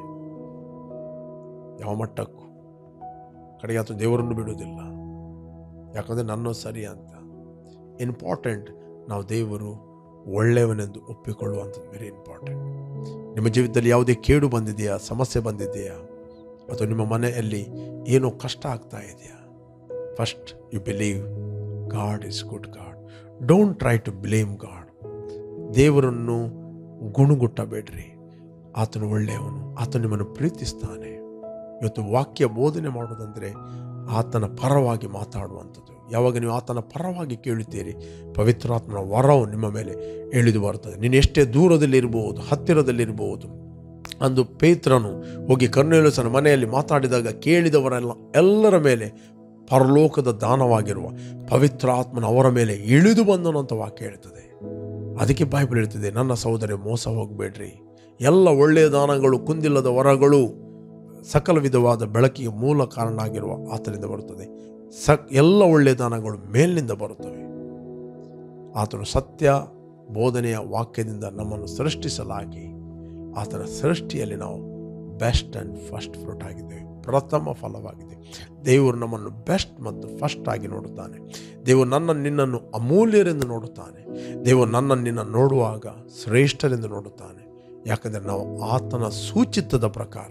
ಯಾವ ಮಟ್ಟಕ್ಕೂ ಕಡೆಗೆ ಆತ ದೇವರನ್ನು ಬಿಡುವುದಿಲ್ಲ. ಯಾಕಂದರೆ ನನ್ನ ಸರಿ ಅಂತ. ಇಂಪಾರ್ಟೆಂಟ್ ನಾವು ದೇವರು ಒಳ್ಳೆಯವನೆಂದು ಒಪ್ಪಿಕೊಳ್ಳುವಂಥದ್ದು ವೆರಿ ಇಂಪಾರ್ಟೆಂಟ್. ನಿಮ್ಮ ಜೀವಿತದಲ್ಲಿ ಯಾವುದೇ ಕೇಡು ಬಂದಿದೆಯಾ, ಸಮಸ್ಯೆ ಬಂದಿದೆಯಾ, ಅಥವಾ ನಿಮ್ಮ ಮನೆಯಲ್ಲಿ ಏನೋ ಕಷ್ಟ ಆಗ್ತಾ ಇದೆಯಾ, first you believe God is good God. Don't try to blame God. ದೇವರನ್ನು ಗುಣಗುಟ್ಟಬೇಡ್ರಿ. ಆತನು ಒಳ್ಳೆಯವನು, ಆತನು ನಿಮ್ಮನ್ನು ಪ್ರೀತಿಸ್ತಾನೆ. ಇವತ್ತು ವಾಕ್ಯ ಬೋಧನೆ ಮಾಡೋದಂದರೆ ಆತನ ಪರವಾಗಿ ಮಾತಾಡುವಂಥದ್ದು. ಯಾವಾಗ ನೀವು ಆತನ ಪರವಾಗಿ ಕೇಳುತ್ತೀರಿ, ಪವಿತ್ರಾತ್ಮನ ವರವು ನಿಮ್ಮ ಮೇಲೆ ಇಳಿದು ಬರ್ತದೆ. ನೀನು ಎಷ್ಟೇ ದೂರದಲ್ಲಿರ್ಬೋದು, ಹತ್ತಿರದಲ್ಲಿರ್ಬೋದು. ಅಂದು ಪೇತ್ರನು ಹೋಗಿ ಕರ್ನೇಲಿಯನ ಮನೆಯಲ್ಲಿ ಮಾತಾಡಿದಾಗ ಕೇಳಿದವರೆಲ್ಲ ಎಲ್ಲರ ಮೇಲೆ ಪರಲೋಕದ ದಾನವಾಗಿರುವ ಪವಿತ್ರಾತ್ಮನ ಅವರ ಮೇಲೆ ಇಳಿದು ಬಂದನು ಅಂತ ವಾಕ್ಯ ಹೇಳ್ತದೆ. ಅದಕ್ಕೆ ಬೈಬಲ್ ಹೇಳ್ತದೆ, ನನ್ನ ಸಹೋದರಿ ಮೋಸ ಹೋಗಬೇಡ್ರಿ. ಎಲ್ಲ ಒಳ್ಳೆಯ ದಾನಗಳು, ಕುಂದಿಲ್ಲದ ವರಗಳು, ಸಕಲ ವಿಧವಾದ ಬೆಳಕಿಗೆ ಮೂಲ ಕಾರಣ ಆಗಿರುವ ಆತನಿಂದ ಬರುತ್ತದೆ. ಸ ಎಲ್ಲ ಒಳ್ಳೆಯ ದಾನಗಳು ಮೇಲಿನಿಂದ ಬರುತ್ತವೆ. ಆತನು ಸತ್ಯ ಬೋಧನೆಯ ವಾಕ್ಯದಿಂದ ನಮ್ಮನ್ನು ಸೃಷ್ಟಿಸಲಾಗಿ ಆತನ ಸೃಷ್ಟಿಯಲ್ಲಿ ನಾವು ಬೆಸ್ಟ್ ಆ್ಯಂಡ್ ಫಸ್ಟ್ ಫ್ರೂಟ್ ಆಗಿದ್ದೇವೆ, ಪ್ರಥಮ ಫಲವಾಗಿದೆ. ದೇವರು ನಮ್ಮನ್ನು ಬೆಸ್ಟ್ ಮತ್ತು ಫಸ್ಟ್ ಆಗಿ ನೋಡುತ್ತಾನೆ. ದೇವರು ನನ್ನನ್ನು ನಿನ್ನನ್ನು ಅಮೂಲ್ಯರೆಂದು ನೋಡುತ್ತಾನೆ. ದೇವರು ನನ್ನನ್ನು ನಿನ್ನನ್ನು ನೋಡುವಾಗ ಶ್ರೇಷ್ಠರೆಂದು ನೋಡುತ್ತಾನೆ. ಯಾಕಂದರೆ ನಾವು ಆತನ ಸೂಚಿತದ ಪ್ರಕಾರ,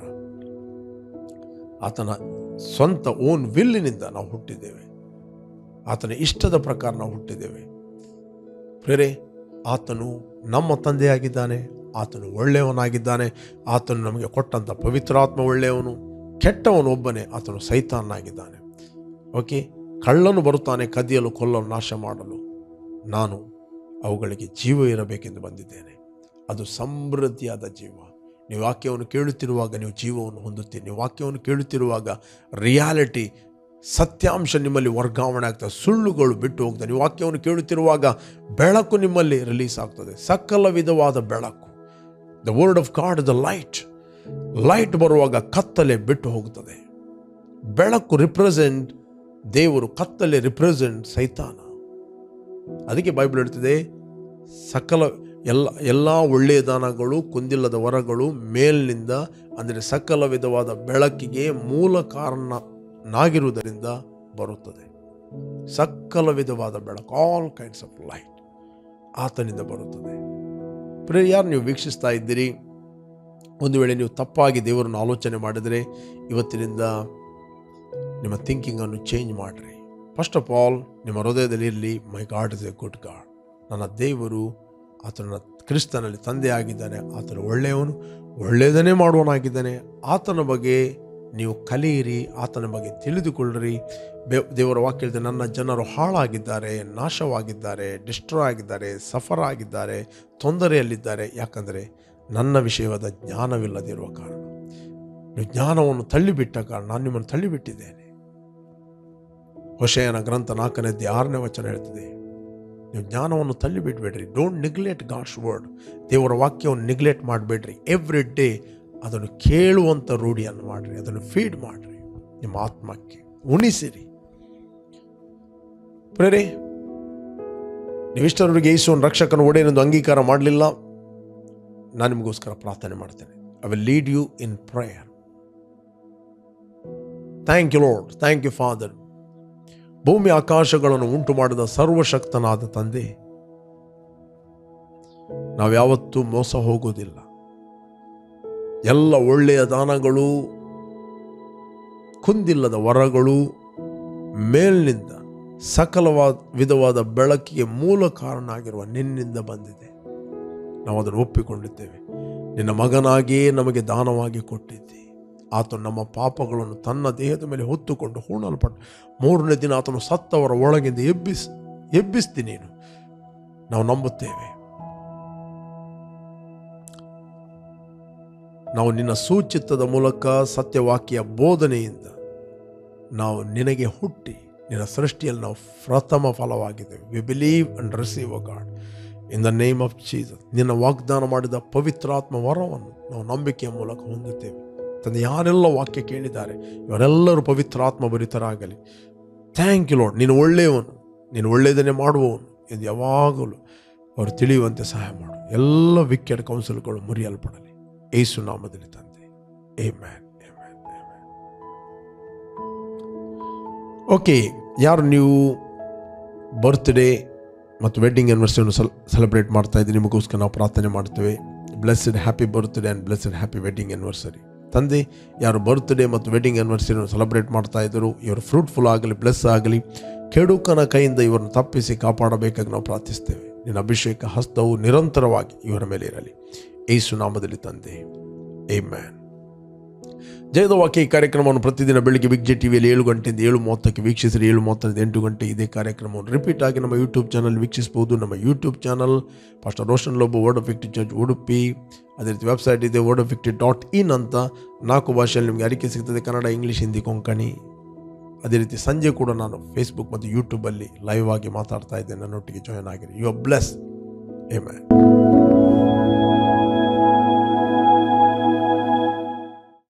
ಆತನ ಸ್ವಂತ ಓನ್ ವಿಲ್ಲಿನಿಂದ ನಾವು ಹುಟ್ಟಿದ್ದೇವೆ. ಆತನ ಇಷ್ಟದ ಪ್ರಕಾರ ನಾವು ಹುಟ್ಟಿದ್ದೇವೆ. ಪ್ರೇರೆ, ಆತನು ನಮ್ಮ ತಂದೆಯಾಗಿದ್ದಾನೆ. ಆತನು ಒಳ್ಳೆಯವನಾಗಿದ್ದಾನೆ. ಆತನು ನಮಗೆ ಕೊಟ್ಟಂಥ ಪವಿತ್ರಾತ್ಮ ಒಳ್ಳೆಯವನು. ಕೆಟ್ಟವನು ಒಬ್ಬನೇ, ಆತನು ಸೈತಾನನಾಗಿದ್ದಾನೆ. ಓಕೆ, ಕಳ್ಳನು ಬರುತ್ತಾನೆ ಕದಿಯಲು, ಕೊಲ್ಲಲು, ನಾಶ ಮಾಡಲು. ನಾನು ಅವುಗಳಿಗೆ ಜೀವ ಇರಬೇಕೆಂದು ಬಂದಿದ್ದೇನೆ, ಅದು ಸಮೃದ್ಧಿಯಾದ ಜೀವ. ನೀವು ವಾಕ್ಯವನ್ನು ಕೇಳುತ್ತಿರುವಾಗ ನೀವು ಜೀವವನ್ನು ಹೊಂದುತ್ತೀರಿ. ನೀವು ವಾಕ್ಯವನ್ನು ಕೇಳುತ್ತಿರುವಾಗ ರಿಯಾಲಿಟಿ, ಸತ್ಯಾಂಶ ನಿಮ್ಮಲ್ಲಿ ವರ್ಗಾವಣೆ ಆಗ್ತದೆ. ಸುಳ್ಳುಗಳು ಬಿಟ್ಟು ಹೋಗ್ತದೆ. ನೀವು ವಾಕ್ಯವನ್ನು ಕೇಳುತ್ತಿರುವಾಗ ಬೆಳಕು ನಿಮ್ಮಲ್ಲಿ ರಿಲೀಸ್ ಆಗ್ತದೆ. ಸಕಲ ವಿಧವಾದ ಬೆಳಕು. The word of God the light. Light ಬರುವಾಗ ಕತ್ತಲೆ ಬಿಟ್ಟು ಹೋಗುತ್ತದೆ. ಬೆಳಕು ರಿಪ್ರೆಸೆಂಟ್ ದೇವರು, ಕತ್ತಲೆ ರಿಪ್ರೆಸೆಂಟ್ ಸೈತಾನ. ಅದಕ್ಕೆ ಬೈಬಲ್ ಹೇಳ್ತದೆ, ಸಕಲ ಎಲ್ಲ ಎಲ್ಲ ಒಳ್ಳೆಯ ದಾನಗಳು, ಕುಂದಿಲ್ಲದ ವರಗಳು ಮೇಲಿನಿಂದ, ಅಂದರೆ ಸಕಲ ವಿಧವಾದ ಬೆಳಕಿಗೆ ಮೂಲ ಕಾರಣನಾಗಿರುವುದರಿಂದ ಬರುತ್ತದೆ. ಸಕಲ ವಿಧವಾದ ಬೆಳಕು, ಆಲ್ ಕೈಂಡ್ಸ್ ಆಫ್ ಲೈಟ್ ಆತನಿಂದ ಬರುತ್ತದೆ. ಪ್ರಿಯ, ಯಾರು ನೀವು ವೀಕ್ಷಿಸ್ತಾ ಇದ್ದೀರಿ, ಒಂದು ವೇಳೆ ನೀವು ತಪ್ಪಾಗಿ ದೇವರನ್ನು ಆಲೋಚನೆ ಮಾಡಿದರೆ ಇವತ್ತಿನಿಂದ ನಿಮ್ಮ ಥಿಂಕಿಂಗನ್ನು ಚೇಂಜ್ ಮಾಡಿರಿ. ಫಸ್ಟ್ ಆಫ್ ಆಲ್ ನಿಮ್ಮ ಹೃದಯದಲ್ಲಿ ಇರಲಿ, my God is a good God. ನನ್ನ ದೇವರು ಆತನ ಕ್ರಿಸ್ತನಲ್ಲಿ ತಂದೆಯಾಗಿದ್ದಾನೆ. ಆತನು ಒಳ್ಳೆಯವನು, ಒಳ್ಳೆಯದನ್ನೇ ಮಾಡುವನಾಗಿದ್ದಾನೆ. ಆತನ ಬಗ್ಗೆ ನೀವು ಕಲಿಯಿರಿ, ಆತನ ಬಗ್ಗೆ ತಿಳಿದುಕೊಳ್ಳಿರಿ. ಬೇ ದೇವರ ವಾಕ್ಯ ಹೇಳಿದೆ, ನನ್ನ ಜನರು ಹಾಳಾಗಿದ್ದಾರೆ, ನಾಶವಾಗಿದ್ದಾರೆ, ಡಿಸ್ಟ್ರಾಯ್ ಆಗಿದ್ದಾರೆ, ಸಫರ್ ಆಗಿದ್ದಾರೆ, ತೊಂದರೆಯಲ್ಲಿದ್ದಾರೆ. ಯಾಕಂದರೆ ನನ್ನ ವಿಷಯವಾದ ಜ್ಞಾನವಿಲ್ಲದಿರುವ ಕಾರಣ. ನೀವು ಜ್ಞಾನವನ್ನು ತಳ್ಳಿಬಿಟ್ಟ ಕಾರಣ ನಾನು ನಿಮ್ಮನ್ನು ತಳ್ಳಿಬಿಟ್ಟಿದ್ದೇನೆ. ಹೋಶೇಯನ ಗ್ರಂಥ ನಾಲ್ಕನೇ ಅಧ್ಯಾಯ ಆರನೇ ವಚನ ಹೇಳ್ತದೆ, ನೀವು ಜ್ಞಾನವನ್ನು ತಳ್ಳಿಬಿಡ್ಬೇಡ್ರಿ. Don't neglect God's word. ದೇವರ ವಾಕ್ಯವನ್ನು ನೆಗ್ಲೆಕ್ಟ್ ಮಾಡಬೇಡ್ರಿ. ಎವ್ರಿ ಡೇ ಅದನ್ನು ಕೇಳುವಂಥ ರೂಢಿಯನ್ನು ಮಾಡಿರಿ, ಅದನ್ನು ಫೀಡ್ ಮಾಡಿರಿ. ನಿಮ್ಮ ಆತ್ಮಕ್ಕೆ ಉಣಿಸಿರಿ. ಪ್ರೇರೆ, ನೀವಿಷ್ಟರವರೆಗೆ ಯೇಸುವನ್ನು ರಕ್ಷಕನ ಒಡೆಯನೆಂದು ಅಂಗೀಕಾರ ಮಾಡಲಿಲ್ಲ. ನಾನು ನಿಮಗೋಸ್ಕರ ಪ್ರಾರ್ಥನೆ ಮಾಡ್ತೇನೆ. I will lead you in prayer. Thank you Lord, thank you Father. ಭೂಮಿ ಆಕಾಶಗಳನ್ನು ಉಂಟು ಮಾಡಿದ ಸರ್ವಶಕ್ತನಾದ ತಂದೆ, ನಾವ್ಯಾವತ್ತೂ ಮೋಸ ಹೋಗೋದಿಲ್ಲ. ಎಲ್ಲ ಒಳ್ಳೆಯ ದಾನಗಳು, ಕುಂದಿಲ್ಲದ ವರಗಳು ಮೇಲಿನಿಂದ ಸಕಲವಾದ ವಿಧವಾದ ಬೆಳಕಿಗೆ ಮೂಲ ಕಾರಣ ಆಗಿರುವ ನಿನ್ನಿಂದ ಬಂದಿದೆ. ನಾವು ಅದನ್ನು ಒಪ್ಪಿಕೊಂಡಿದ್ದೇವೆ. ನಿನ್ನ ಮಗನಾಗಿಯೇ ನಮಗೆ ದಾನವಾಗಿ ಕೊಟ್ಟಿದ್ದೆ. ಆತನು ನಮ್ಮ ಪಾಪಗಳನ್ನು ತನ್ನ ದೇಹದ ಮೇಲೆ ಹೊತ್ತುಕೊಂಡು ಹೂಣಲ್ಪಟ್ಟು ಮೂರನೇ ದಿನ ಆತನು ಸತ್ತವರ ಒಳಗಿಂದ ಎಬ್ಬಿಸ್ ಎಬ್ಬಿಸ್ತಿ ನೀನು. ನಾವು ನಂಬುತ್ತೇವೆ. ನಾವು ನಿನ್ನ ಸೂಚಿತದ ಮೂಲಕ ಸತ್ಯವಾಕ್ಯ ಬೋಧನೆಯಿಂದ ನಾವು ನಿನಗೆ ಹುಟ್ಟಿ ನಿನ್ನ ಸೃಷ್ಟಿಯಲ್ಲಿ ನಾವು ಪ್ರಥಮ ಫಲವಾಗಿದ್ದೇವೆ. We believe and receive a God in the name of Jesus. ನಿನ್ನ ವಾಗ್ದಾನ ಮಾಡಿದ ಪವಿತ್ರಾತ್ಮ ವರವನ್ನು ನಾವು ನಂಬಿಕೆಯ ಮೂಲಕ ಹೊಂದುತ್ತೇವೆ. ತಂದೆ, ಯಾರೆಲ್ಲ ವಾಕ್ಯ ಕೇಳಿದ್ದಾರೆ ಇವರೆಲ್ಲರೂ ಪವಿತ್ರಾತ್ಮ ಭರಿತರಾಗಲಿ. Thank you lord. ನೀನು ಒಳ್ಳೆಯವನು, ನೀನು ಒಳ್ಳೆಯದನ್ನೇ ಮಾಡುವವನು ಎಂದು ಯಾವಾಗಲೂ ಅವರು ತಿಳಿಯುವಂತೆ ಸಹಾಯ ಮಾಡು. ಎಲ್ಲ ವಿಕೆಟ್ ಕೌನ್ಸಿಲ್ಗಳು ಮುರಿಯಲ್ಪಡಲಿ ಯೇಸು ನಾಮದಲ್ಲಿ ತಂದೆ. ಆಮೆನ್. ಓಕೆ, ಯಾರು ನೀವು ಬರ್ತ್ಡೇ ಮತ್ತು ವೆಡ್ಡಿಂಗ್ ಆ್ಯನಿವರ್ಸರಿಯನ್ನು ಸೆಲ್ ಸೆಲೆಬ್ರೇಟ್ ಮಾಡ್ತಾ ಇದ್ದೀವಿ, ನಿಮಗೋಸ್ಕರ ನಾವು ಪ್ರಾರ್ಥನೆ ಮಾಡ್ತೇವೆ. Blessed happy birthday and blessed happy wedding anniversary. ತಂದೆ, ಯಾರು ಬರ್ತ್ಡೇ ಮತ್ತು ವೆಡ್ಡಿಂಗ್ ಆ್ಯನಿವರ್ಸರಿಯನ್ನು ಸೆಲೆಬ್ರೇಟ್ ಮಾಡ್ತಾ ಇದ್ದರು, ಇವರು ಫ್ರೂಟ್ಫುಲ್ ಆಗಲಿ, ಬ್ಲೆಸ್ ಆಗಲಿ. ಕೆಡುಕನ ಕೈಯಿಂದ ಇವರನ್ನು ತಪ್ಪಿಸಿ ಕಾಪಾಡಬೇಕಾಗಿ ನಾವು ಪ್ರಾರ್ಥಿಸ್ತೇವೆ. ನಿನ್ನ ಅಭಿಷೇಕ ಹಸ್ತವು ನಿರಂತರವಾಗಿ ಇವರ ಮೇಲೆ ಇರಲಿ ಯೇಸು ನಾಮದಲ್ಲಿ ತಂದೆ. ಆಮೆನ್. ಜಯದ ವಾಕ್ಯ ಈ ಕಾರ್ಯಕ್ರಮವನ್ನು ಪ್ರತಿದಿನ ಬೆಳಿಗ್ಗೆ ಬಿಗ್ ಜೆ ಟಿವಿಯಲ್ಲಿ ಏಳು ಗಂಟೆಯಿಂದ ಏಳು ಮೂವತ್ತಕ್ಕೆ ವೀಕ್ಷಿಸಿರಿ. ಏಳು ಮೂವತ್ತರಿಂದ ಎಂಟು ಗಂಟೆ ಇದೇ ಕಾರ್ಯಕ್ರಮವನ್ನು ರಿಪೀಟ್ ಆಗಿ ನಮ್ಮ ಯೂಟ್ಯೂಬ್ ಚಾನಲ್ ವೀಕ್ಷಿಸಬಹುದು. ನಮ್ಮ YouTube channel pastor Roshan Lobo Word of Victory Church Udupi. ಅದೇ ರೀತಿ ವೆಬ್ಸೈಟ್ ಇದೆ Word of Victory dot in ಅಂತ. ನಾಲ್ಕು ಭಾಷೆಯಲ್ಲಿ ನಿಮಗೆ ಅರಿಕೆ ಸಿಗ್ತದೆ, ಕನ್ನಡ, ಇಂಗ್ಲೀಷ್, ಹಿಂದಿ, ಕೊಂಕಣಿ. ಅದೇ ರೀತಿ ಸಂಜೆ ಕೂಡ ನಾನು ಫೇಸ್ಬುಕ್ ಮತ್ತು ಯೂಟ್ಯೂಬಲ್ಲಿ ಲೈವ್ ಆಗಿ ಮಾತಾಡ್ತಾ ಇದ್ದೇನೆ. ನನ್ನೊಟ್ಟಿಗೆ ಜಾಯ್ನ್ ಆಗಿರಿ. You are bless. ಆಮೆನ್.